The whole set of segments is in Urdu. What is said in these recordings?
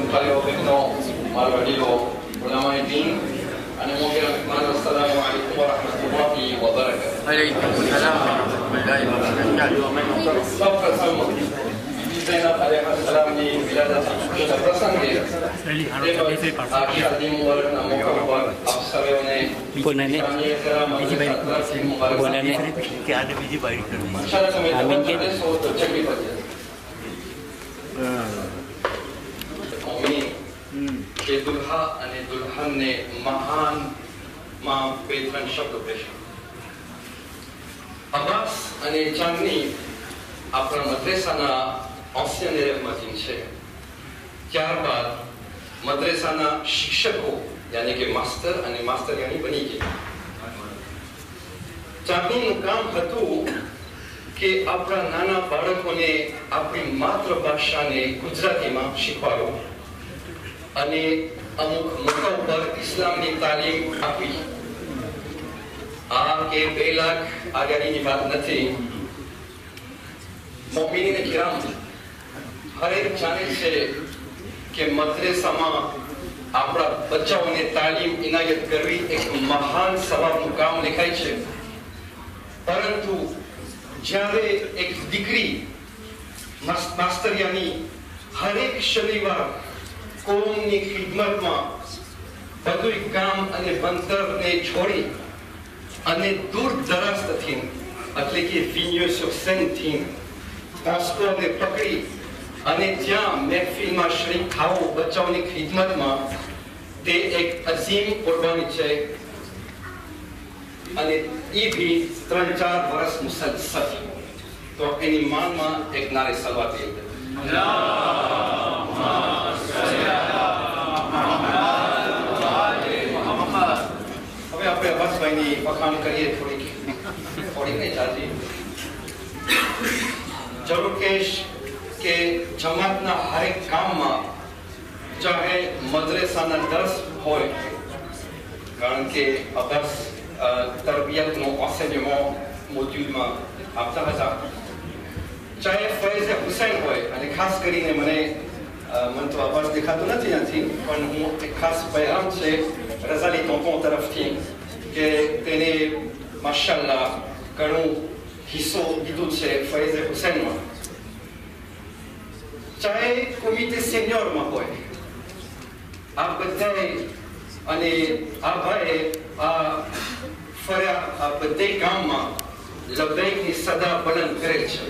Khalil Ibn Malwadido, Ulama Din, and Assalamu alaikum wa rahmatullahi wa barakatuh. Waalaikumsalam warahmatullahi wabarakatuh. زینب علیہ السلام کی ولادت کا پرسنگ ہے آخر عظیم مبارک موقع پر آپ سبوں نے دلہا અને દુલ્હનને મહાન માં બે ત્રણ શબ્દો કહેશે. અબ્બાસ અને ચાંદની આપણા મદ્રેસાના ancien élève matin છે. ત્યારબાદ મદ્રેસાના શિક્ષકો યાની કે માસ્ટર અને માસ્ટર યાની બની ગયા. ચાંદનીનું કામ હતું કે આપણા નાના બાળકોને આપણી માતૃભાષાને ગુજરાતીમાં શીખવાડો અને અમુક મોકા ઉપર ઇસ્લામની તાલીમ આપી. આ કે 2 લાખ આગાડીની વાત નથી. મોમિનીને કિરામ હર એક જાણે છે કે મદ્રેસામાં આપણા બચ્ચાઓને તાલીમ ઇનાયત કરવી એક મહાન સવાબનું કામ લખાય છે. પરંતુ જ્યારે એક દીકરી માસ્તરિયાની હરેક શનિવાર કોમની ખિદમતમાં બધું કામ અને ભણતરને છોડી અને દૂર દરાજથી એટલે કે વિન્યો સુસેનથી ટ્રાન્સપોર્ટને પકડી અને ત્યાં મહેફિલમાં શરીક થાવું બચ્ચાઓની ખિદમતમાં તે એક અઝીમ કુરબાની છે. અને એ ભી 3-4 વર્ષ મુસલસલ. તો એની માનમાં એક નારે સલવાત લઈ હવે આપણે અબ્બાસભાઈની વખાણ કરીએ થોડીક નહીં ચાલતી. જરૂર કહીશ કે જમાતના હરેક કામમાં ચાહે મદ્રેસાના દર્સ હોય કારણ કે અબ્બાસ તરબિયતનો enseignement મોડ્યુલમાં આપતા હતા. ચાહે ફૈઝ હુસૈન હોય અને ખાસ કરીને મને તો અબ્બાસ દેખાતું નથી પણ હું એક ખાસ પૈગામ છે રઝાલી ટોપો તરફથી કે તેને માશાઅલ્લાહ ઘણું હિસ્સો દીધું છે ફૈઝ હુસૈનમાં. ચાહે કોમિટે સિનિયરમાં હોય આ બધાએ અને આ ભાઈએ આ ફર્યા આ બધે ગામમાં લબૈકની સદા બુલંદ કરેલ છે.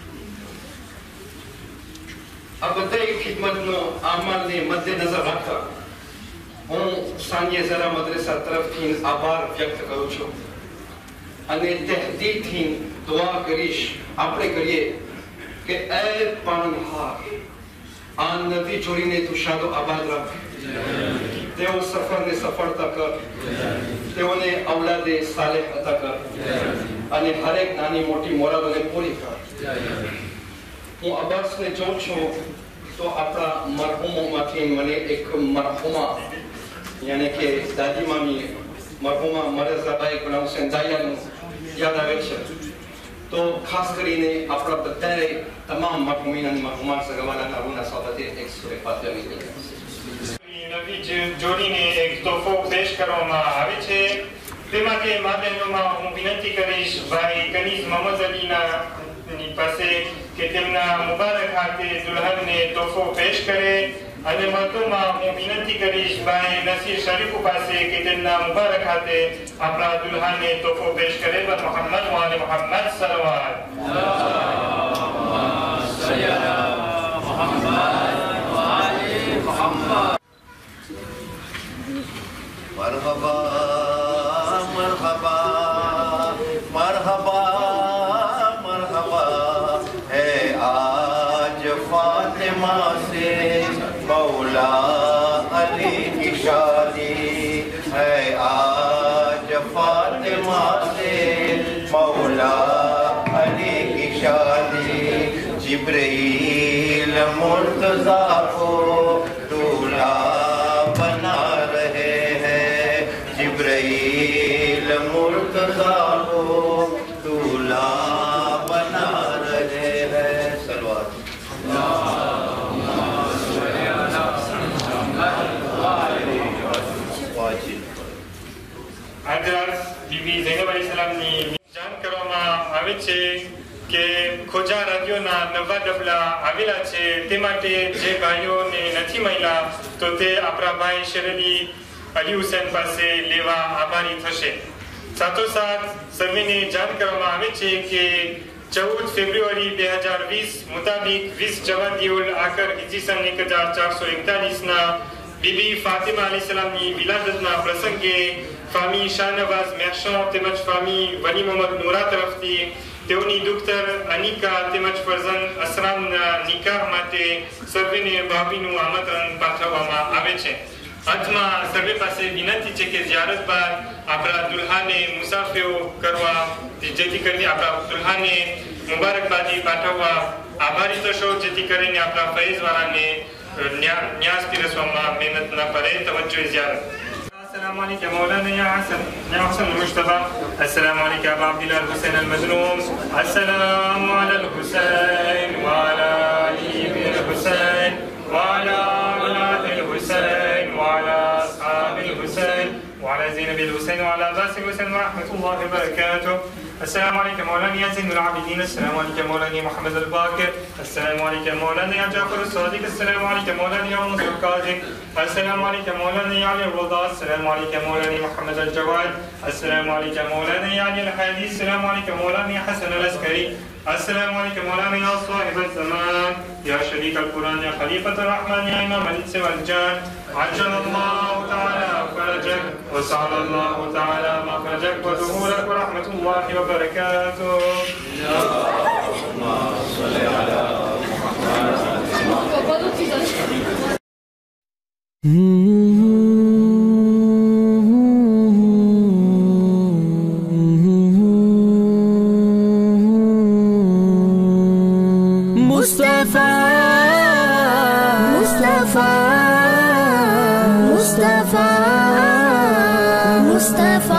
આ બધાએ ખિદમતનો આમાલને મધ્યનજર રાખવા હું સાંજે ઝરા મદ્રેસા તરફથી આભાર વ્યક્ત કરું છું અને તહેદીદથી દુઆ કરીશ આપણે કરીએ કે એ પાલનહાર આ નદી જોડીને તું શાદો આબાદ રાખ. તેઓ સફરને સફળતા કર. તેઓને ઔલાદે સાલેહ અતા કર અને હરેક નાની મોટી મોરાદોને પૂરી કર. હું અબ્બાસને જોઉં છું તો આપણા મરહુમોમાંથી મને એક મરહુમા યાની કે દાદીમાની મરહુમા મરઝાબાઈ ગુલામ હુસૈન દાયાનું યાદ આવે છે. તો ખાસ કરીને આપણા બધાએ તમામ મરહુમીન અને મરહુમાન સગાવાના કાબુના સ્વાગતે એક સૂરે ફાતિહાની નવી જોડીને એક તોહફો પેશ કરવામાં આવે છે. તેમાંથી માધ્યમોમાં હું વિનંતી કરીશ ભાઈ કનીઝ મોહમ્મદ અલીના પાસે કે તેમના મુબારક હાથે દુલ્હનને તોહફો પેશ કરે અને મહત્વમાં હું વિનંતી કરીશ ભાઈ નસીર શરીફ પાસે કે તેમના મુબારક હાથે આપણા દુલ્હાને તોહફો પેશ કરે. મોહમ્મદ વાલે મોહમ્મદ સલવાત मरहबा मरहबा मरहबा मरहबा है आज फातिमा से मौला अली की शादी है. आज फातिमा से मौला अली की शादी. जिब्रील मुर्तज़ा को दूल्हा बना रहे हैं. जिब्रील मुर्तज़ा को दूल्हा बना रहे हैं. सलवात અલૈહિસ્સલામની જાણ કરવામાં આવે છે કે ખોજા રાદિયોના નવા ડબલા આવેલા છે, તે માટે જે ભાઈઓને નથી મળ્યા તો તે આપણા ભાઈ શેરઅલી અલી હુસૈન પાસે લેવા આભારી થશે. સાથોસાથ સર્વેને જાણ કરવામાં આવે છે કે 14 ફેબ્રુઆરી 2020 મુતાબિક 20 જવાદિયુલ આખર હિજરી સન 1441 ના બીબી ફાતિમા અલૈહિસ્સલામની વિલાદતના પ્રસંગે ફામી શાહનવાઝ મહેશો તેમજ ફામી વલી મોહમ્મદ નૂરા તરફથી તેઓની દુખ્તર અનિકા તેમજ ફરઝન અસરામના નિકાહ માટે સર્વેને ભાભીનું આમંત્રણ પાઠવવામાં આવે છે. અંતમાં સર્વે પાસે વિનંતી છે કે ઝિયારત બાદ આપણા દુલ્હાને મુસાફરો કરવા, જેથી કરીને આપણા દુલ્હાને મુબારકબાદી પાઠવવા આભારી થશો, જેથી કરીને આપણા ફૈઝવાળાને ન્યાસ પીરસવામાં મહેનત ન કરે. તવજ્જો ઝિયારત. السلام عليك يا مولانا يا حسن المجتبى. السلام عليك يا ابا عبد الله الحسين المظلوم. السلام على الحسين وعلى علي بن الحسين وعلى اولاد الحسين وعلى اصحاب الحسين وعلى زينب الحسين وعلى عباس الحسين ورحمه الله وبركاته. السلام عليك مولانا يا زين العابدين. السلام عليك مولانا محمد الباقر. السلام عليك مولانا يا جعفر الصادق. السلام عليك مولانا يا منصور الكاظم. السلام عليك مولانا يا علي الرضا. السلام عليك مولانا محمد الجواد. السلام عليك مولانا يا علي الحادي. السلام عليك مولانا يا حسن العسكري. السلام عليك مولانا يا صاحب الزمان يا شريك القرآن يا خليفة الرحمن يا إمام الإنس والجان. عجل الله تعالى فرجك وسعد الله تعالى مخرجك وظهورك ورحمة الله وبركاته. اللهم صل على Mustafa, Mustafa, Mustafa, Mustafa,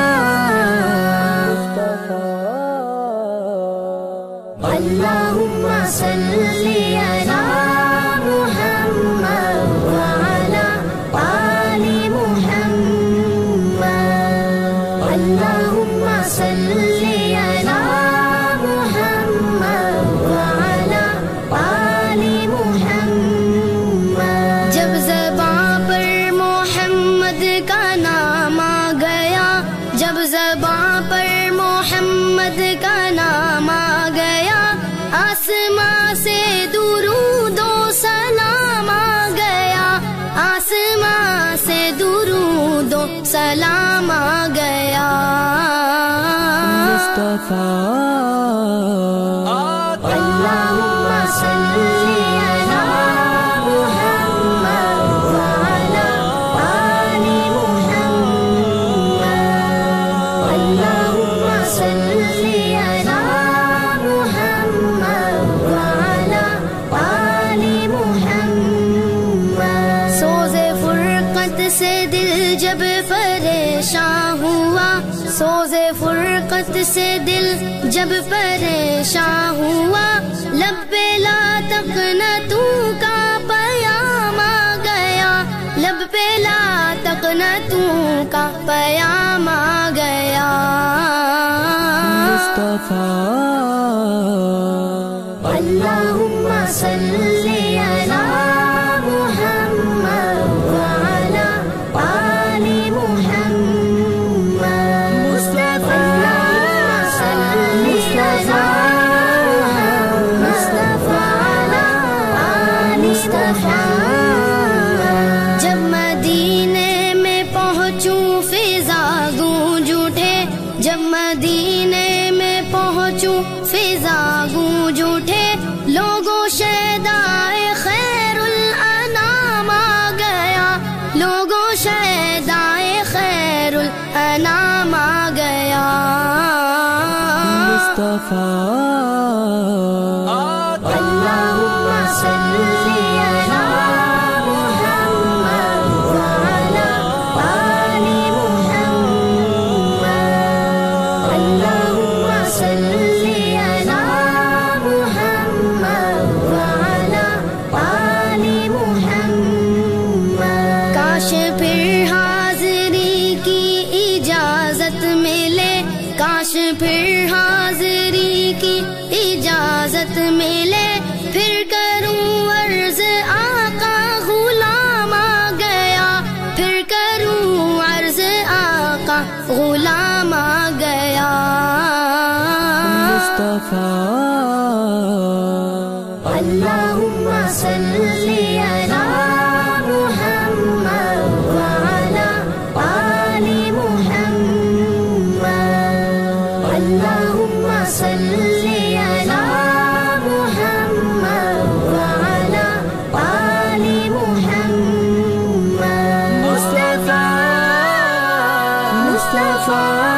Allahumma salli ala Muhammad wa ala ali Muhammad. Allahumma salli ala Muhammad wa ala ali Muhammad. जब ज़बां पर मोहम्मद का नाम आ गया, जब ज़बां पर मोहम्मद का नाम आ गया, आसमां से दुरूदो सलाम आ गया, आसमां से दुरूदो सलाम आ गया. मुस्तफा अल्लाहुम्मा सल्ली अला मुहम्मद व अला आलि मुहम्मद. अल्लाहुम्मा सल्ली अला मुहम्मद व अला आलि मुहम्मद. सोज़े फुरक़त से दिल जब परेशान हुआ, सोज़े फुरक़त से दिल जब परेशान हुआ, लब्बे ला तक़नतू का पयाम आ गया, लब पे ला तक़नतू का पयाम आ गया. मुस्तफा अल्लाहुम्मा सल्ली अला मुहम्मद व अला आलि मुहम्मद. मुस्तफा सल्ली अला मुस्तफा आलि मुहम्मद. जब मदीने में पहुँचूं फिजा गूंज उठे, जब मदीने में पहुँचूं फिजा गूंज उठे, लोगों शहदाए खैरुल अनाम आ गया, लोगों शहदाए खैरुल अनाम आ गया. मुस्तफा अल्लाहुम्मा सल्ली अला मुहम्मद व अला आलि मुहम्मद. अल्लाहुम्मा सल्ली अला मुहम्मद व अला आलि मुहम्मद. काश फिर हाज़िरी की इजाज़त मिले, پھر حاضری کی اجازت ملے پھر کروں عرض آقا غلام آ گیا پھر کروں عرض آقا غلام آ گیا اللہم صلی علی محمد وعلی آل محمد اللہم صلی علی محمد وعلی آل محمد مصطفیٰ مصطفیٰ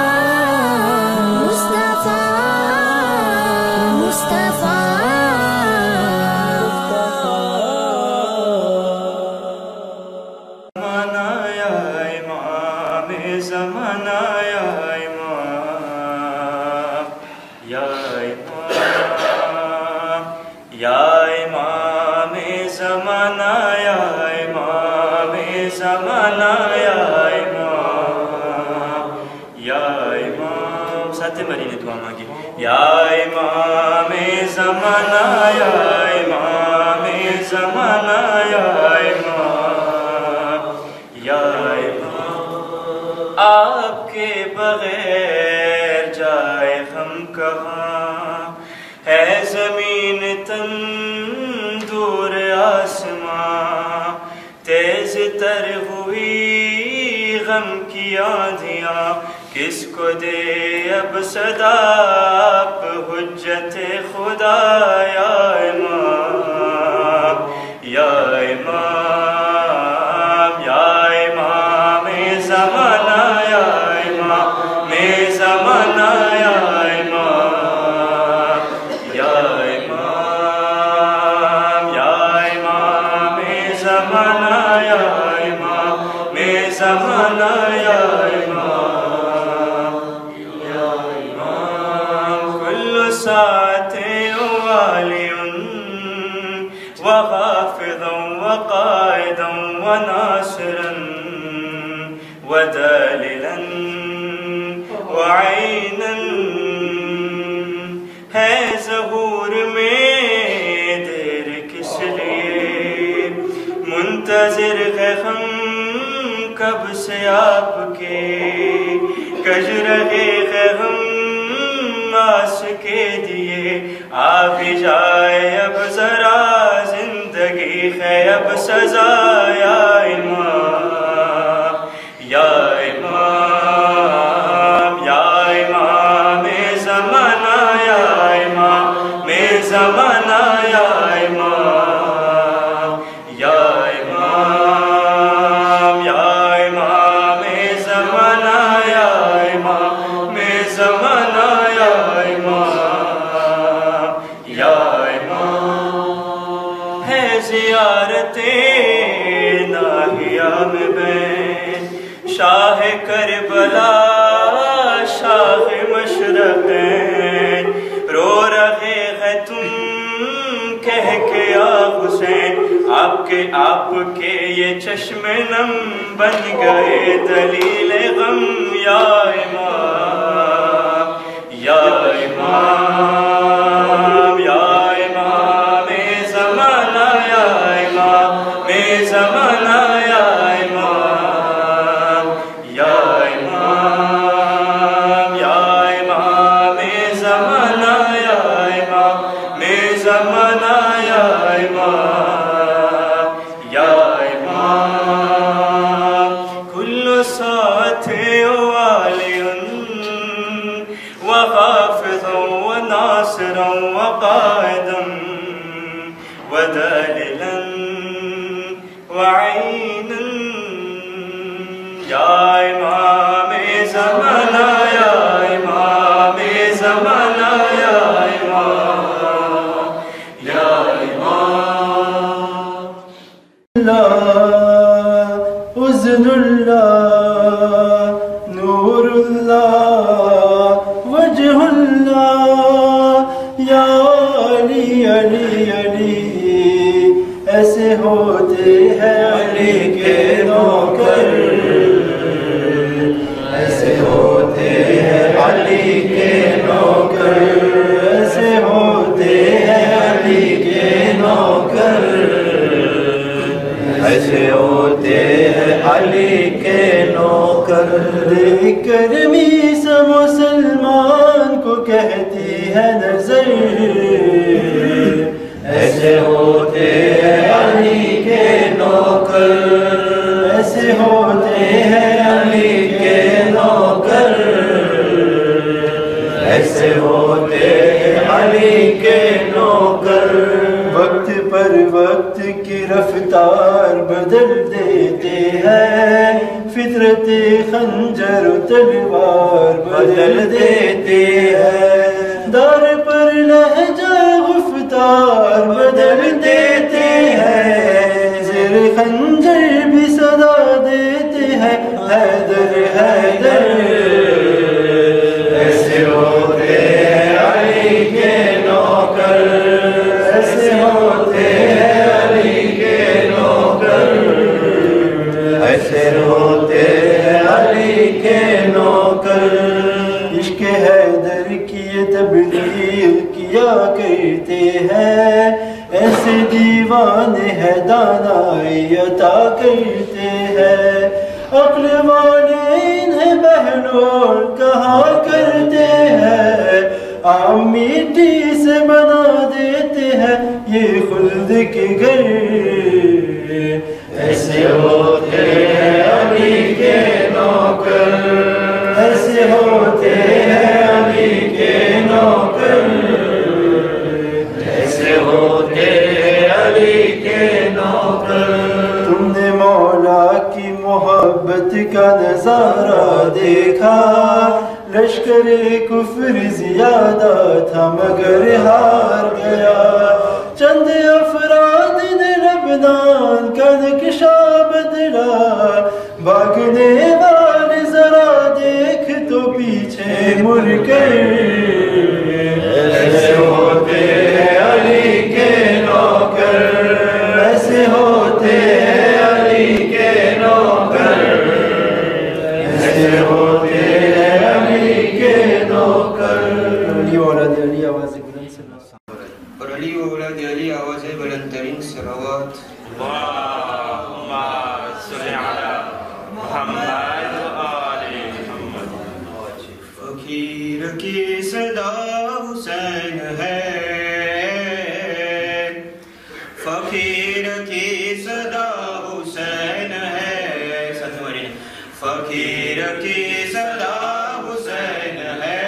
مری نے دعا مانگی یا امام زمانہ یا امام زمانہ یا امام آپ کے بغیر جائے ہم کہاں ہے زمین تندور آسماں تیز تر ہوئی غم کی آندھیاں کس کو دے اب صدا آپ حجت خدا یا امام یا امام یا امام زمانہ یا امام زمانہ یا امام یا امام یا امام زمانہ یا امام زمانہ یا وخافضا وقائدا وناصرا وداللا وعینا ہے ظہور میں دیر کس لیے منتظر ہے ہم کب سے آپ کے کج رہے ہے ہم آس کے دیے آ بھی جائے اب ذرا زندگی ہے اب سزا یا امام یا امام یا امام زمانہ یا امام زمانہ یا امام یا امام یا امام زمانہ یا امام زمانہ یا زیارتیں ناہیہ میں بین شاہ کربلا شاہ مشرقین رو رہے ہیں تم کہہ کے یا حسین آپ کے یہ چشم نم بن گئے دلیل غم یا امام یا امام یا زمانہ یا امام یا امام یا امام زمانہ یا امام زمانہ یا امام یا امام کل ساتھ والی وحافظا وناصرا وقائدا وداللا وعینا یا امام زمانہ یا امام زمانہ یا امام یا امام اللہ حسن اللہ نور اللہ وجہ اللہ یا علی علی علی ایسے ہوتے ہیں علی کے نوکر ایسے ہوتے ہیں علی کے ایسے ہوتے ہیں علی کے نوکر. دیکھ کر میس مسلمان کو کہتی ہے نظر. ایسے ہوتے ہیں علی کے نوکر. ایسے ہوتے ہیں علی کے نوکر. ایسے ہوتے ہیں علی کے نوکر. وقت پر وقت کی رفتار بدل دیتے ہیں. فطرت خنجر و تلوار بدل دیتے ہیں. دار پر لہجہ گفتار بدل دیتے ہیں. زیر خنجر بھی صدا دیتے ہیں حیدر حیدر. ایسے ہوتے ہیں علی کے نوکر. ایسے ہوتے ہیں علی کے نوکر. ایسے ہوتے ہیں علی کے نوکر. عشق حیدر کی یہ تبلیغ کیا کرتے ہیں. ایسے دیوانے ہے دانائی عطا کرتے ہیں. عقل والے انہیں بہلول کہا کرتے ہیں. عام مٹی سے بنا دیتے ہیں یہ خلد کے گھر. ایسے ہوتے ہیں علی کے نوکر. ایسے ہوتے ہیں علی کے نوکر. ایسے ہوتے ہیں علی کے نوکر. تم نے مولا کی محبت کا نظارہ دیکھا. لشکر کفر زیادہ تھا مگر ہار گیا. چند افراد نے لبنان کا نقشہ بدلا. بھاگنے والے ذرا دیکھ تو پیچھے مڑ کر. ایسے ہوتے ہیں علی کے نوکر. ایسے ہوتے ہیں علی کے نوکر. ایسے ہوتے ہیں علی کے نوکر. علی اولاد علی آواز بلند سے اور علی و اولاد علی آواز بلند ترین صلوات. اللہم صلی علی محمد و آل محمد. فقیر کی صدا حسین ہے. فقیر کی صدا حسین ہے. فقیر کی صدا حسین ہے.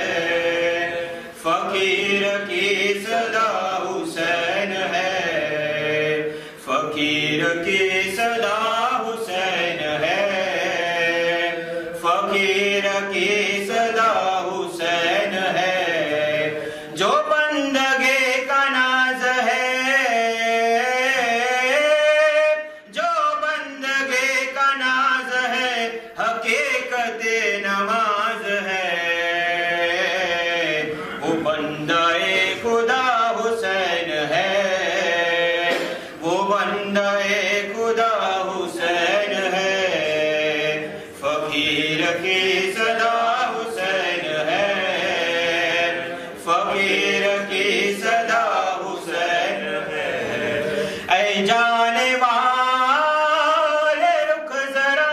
فقیر کی صدا حسین ہے. فقیر کی صدا حسین ہے. فقیر کی صدا حسین ہے. جو بندگی کا ناز ہے. جو بندگی کا ناز ہے. حقیقت نماز ہے. وہ بندہ خدا حسین ہے. وہ بندہ خدا حسین ہے. فقیر کی صدا حسین ہے. فقیر کی صدا حسین ہے. اے جانے والے رخ ذرا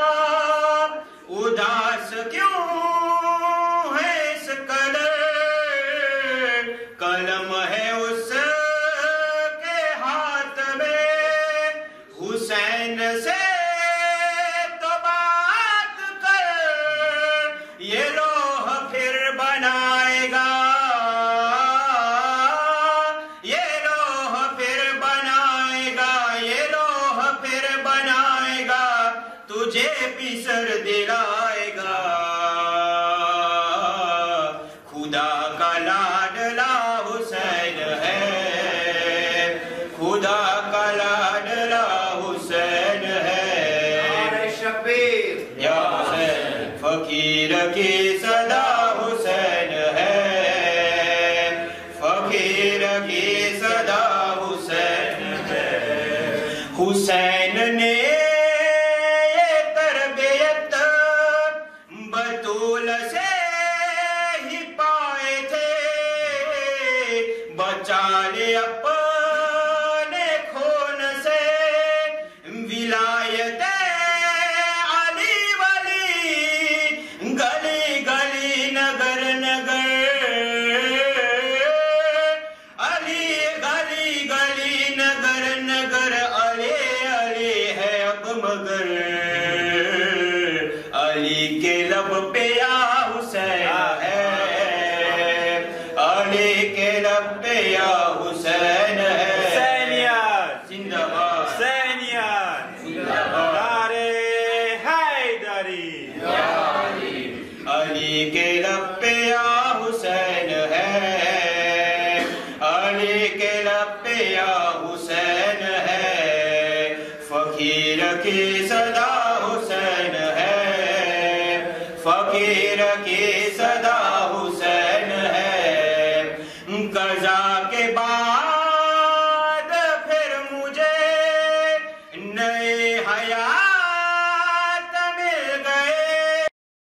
اداس کیوں ہے اس قدر. قلم ہے اس کے ہاتھ میں حسین سے تو بات کر. یہ لوح پھر بنائے گا. یہ لوح پھر بنائے گا. یہ لوح پھر بنائے گا. تجھے بھی سر دلائے گا. خدا کا لاڈلا حسین ہے. خدا کا لاڈلا حسین ہے. شبیر یا حسین. فقیر کی صدا حسین ہے. فقیر کی صدا حسین ہے. حسین نے یہ تربیت بطول سے ہی پائے تھے. بچا لے اپنے خون سے مگر علی کے لب پہ یا حسین ہے علی کے لب پہ یا حسین ہے حسینیت زندہ باد حسینیت زندہ باد نعرے حیدری علی کے لب پہ یا حسین ہے علی کے لب پہ یا حسین ہے فقیر کی صدا حسین ہے فقیر کی صدا حسین ہے قضا کے بعد پھر مجھے